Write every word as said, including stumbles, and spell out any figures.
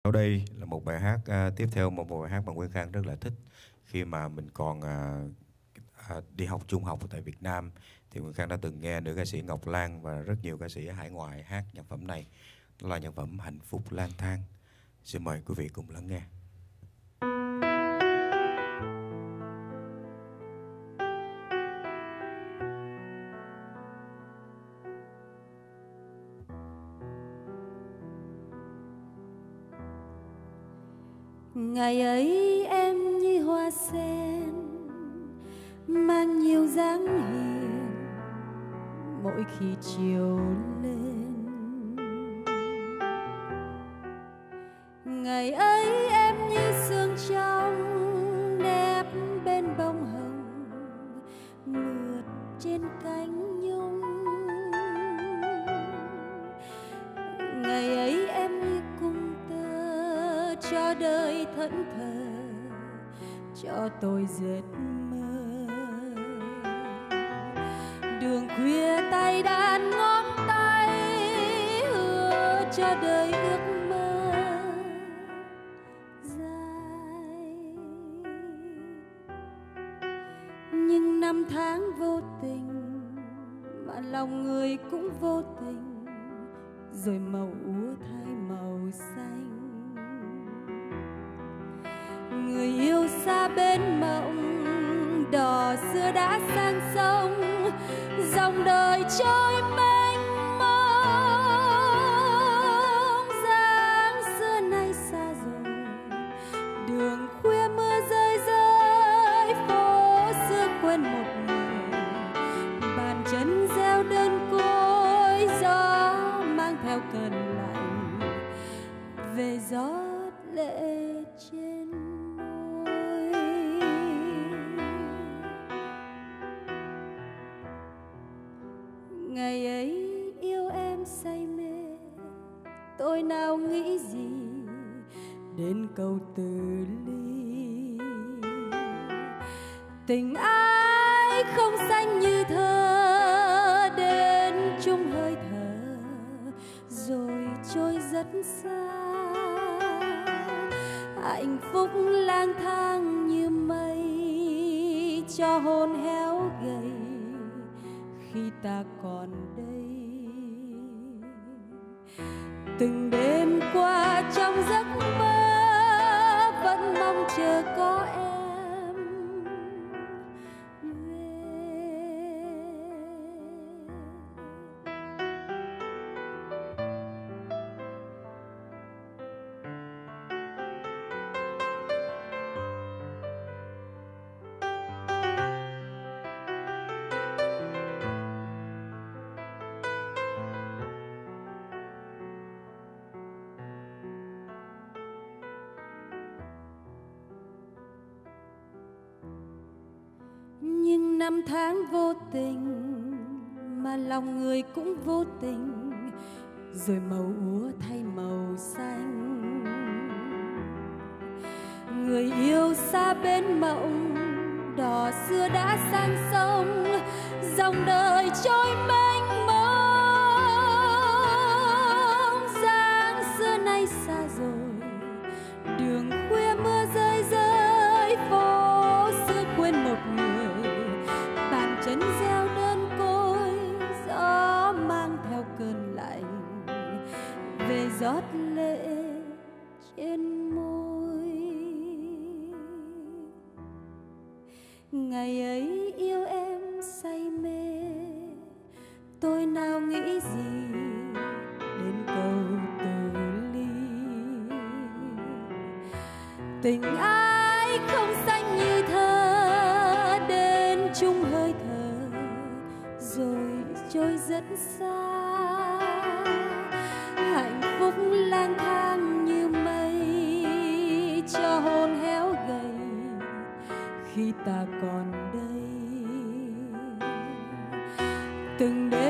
Sau đây là một bài hát uh, tiếp theo, một bài hát mà Nguyên Khang rất là thích. Khi mà mình còn uh, uh, đi học trung học tại Việt Nam thì Nguyên Khang đã từng nghe nữ ca sĩ Ngọc Lan và rất nhiều ca sĩ ở hải ngoại hát nhạc phẩm này. Đó là nhạc phẩm Hạnh Phúc Lang Thang. Xin mời quý vị cùng lắng nghe. Ngày ấy em như hoa sen mang nhiều dáng hiền, mỗi khi chiều lên. Ngày ấy em như sương trong nép bên bông hồng mượt trên cánh nhung. Ngày ấy em như cung tơ cho đời thẫn thờ, cho tôi giấc mơ. Đường khuya tay đàn ngón tay hứa cho đời ước mơ dài. Nhưng năm tháng vô tình mà lòng người cũng vô tình, rồi màu úa thay màu xanh. Người yêu xa bên mộng, đò xưa đã sang sông, dòng đời trôi mênh mông. Dáng xưa nay xa rồi, đường khuya mưa rơi rơi, phố xưa quên một người. Bàn chân gieo đơn côi, gió mang theo cơn lạnh về giót lệ trên môi. Ngày ấy yêu em say mê, tôi nào nghĩ gì đến câu từ ly. Tình ai không xanh như thơ, đến chung hơi thở rồi trôi rất xa. Hạnh phúc lang thang như mây, cho hồn héo gầy khi ta còn đây. Từng đêm qua trong giấc mơ vẫn mong chờ có em năm tháng vô tình mà lòng người cũng vô tình, rồi màu úa thay màu xanh. Người yêu xa bên mộng, đò xưa đã sang sông, dòng đời trôi mênh mông. Dáng xưa nay xa rồi, đường khuya mưa rơi rơi, phố xưa quên một người. Chân gieo đơn côi, gió mang theo cơn lạnh về giót lệ trên môi. Ngày ấy yêu em say mê, tôi nào nghĩ gì đến câu từ ly. Tình ai không xanh như thơ, đến chung hơi thở rồi trôi rất xa. Hạnh phúc lang thang như mây, cho hồn héo gầy khi ta còn đây. Từng đêm